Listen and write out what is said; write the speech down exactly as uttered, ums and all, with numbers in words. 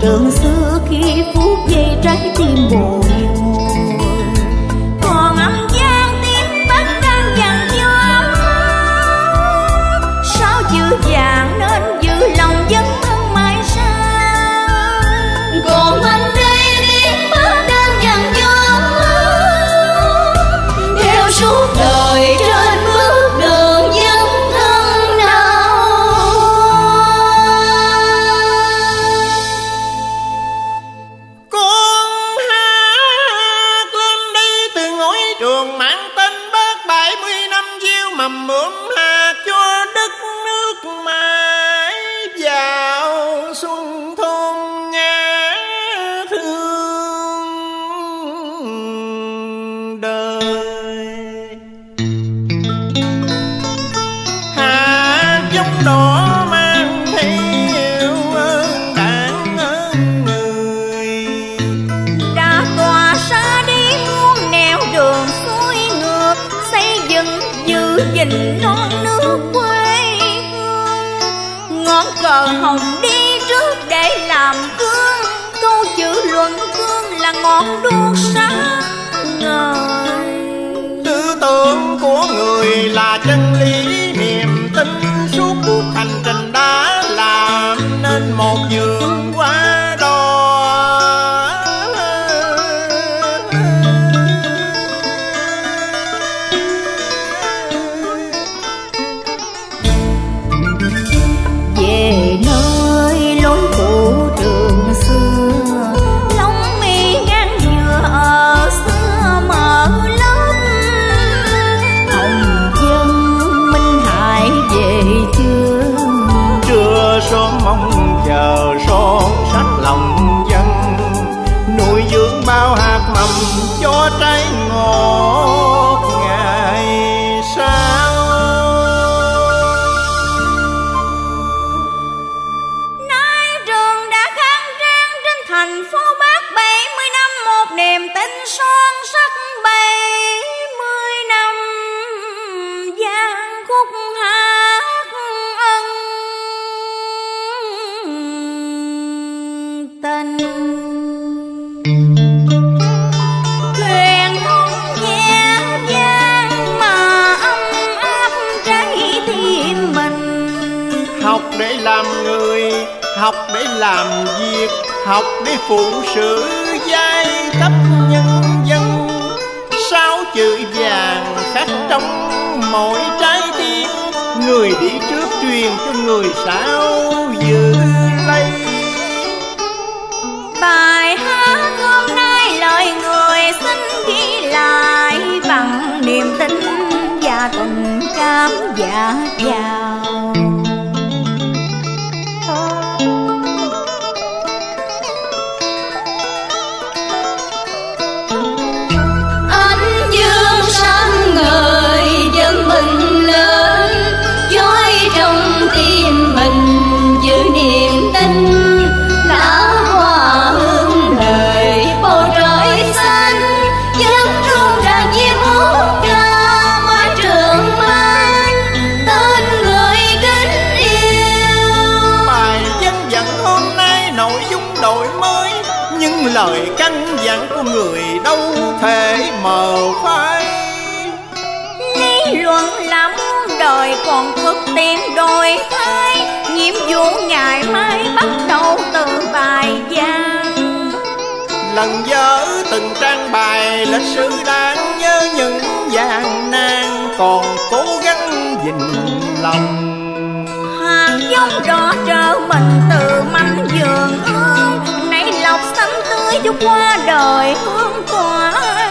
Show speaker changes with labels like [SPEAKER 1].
[SPEAKER 1] trường xưa khi phút giây trái tim bồi hồi, còn âm gian tiếng bắt đang dằn dò. Sao chữ vàng nên giữ lòng dân thân mãi sao, còn anh đây tiếng bắt đang dằn dò theo suốt đời trên bước đường dân thân nào.
[SPEAKER 2] Con hát lên đây từ ngôi trường mang tên bác bảy mươi năm gieo mầm ươm hạt cho đất nước mãi vào xuân thôn ngã thương đời. Hạt giống đỏ mang theo ơn đảng ơn người,
[SPEAKER 1] Đã tỏa xa đi muôn nẻo đường xuôi ngược, xây dựng giữ gìn non nước quê hương. Ngọn cờ hồng đi trước để làm gương, câu chữ luận cương là ngọn đuốc sáng ngời.
[SPEAKER 2] tư tưởng của người là chân lý, niềm tin suốt cuộc hành trình đã làm nên một vườn hoa đỏ.
[SPEAKER 1] Về nơi lối cũ trường xưa, lông mi ngang dừa ở xưa mở lớp. Hồng dân Minh Hải về chưa,
[SPEAKER 2] Trưa sớm mong chờ son sắc lòng dân, nuôi dưỡng bao hạt mầm cho trái ngọt ngày sau.
[SPEAKER 1] nay trường đã khang trang trên thành phố Bắc. Bảy mươi năm một niềm tin son sắc, bảy mươi năm gian khúc hát ân tình. Truyền thống vẻ vang mà ấm áp trái tim mình.
[SPEAKER 2] Học để làm người, học để làm việc, học để phụ sự giai cấp nhân dân. Sáu chữ vàng khắc trong mỗi trái tim, người đi trước truyền cho người sau giữ lấy.
[SPEAKER 1] Bài hát hôm nay lời người xin ghi lại bằng niềm tin và tình cảm dạt dào. Anh dương sáng ngời dân mình lên, dõi trong tim mình giữ niềm tin. Lá hoa hương đời bầu trời xanh, dân trung tràn diêm hút ca mái trường mang tên người kính yêu.
[SPEAKER 2] Bài dân vận hôm nay nội dung đổi mới, nhưng lời căn dặn của người đâu thể mờ phai.
[SPEAKER 1] Lý luận là muôn đời còn thực tiễn đổi thay, nhiệm vụ ngày mai bắt đầu từ bài văn.
[SPEAKER 2] Lần dở từng trang bài lịch sử đáng nhớ những gian nan, còn cố gắng gìn lòng.
[SPEAKER 1] Hạt giống đỏ trở mình từ mảnh vườn ương, nảy lọc xanh tươi cho qua đời hương tỏa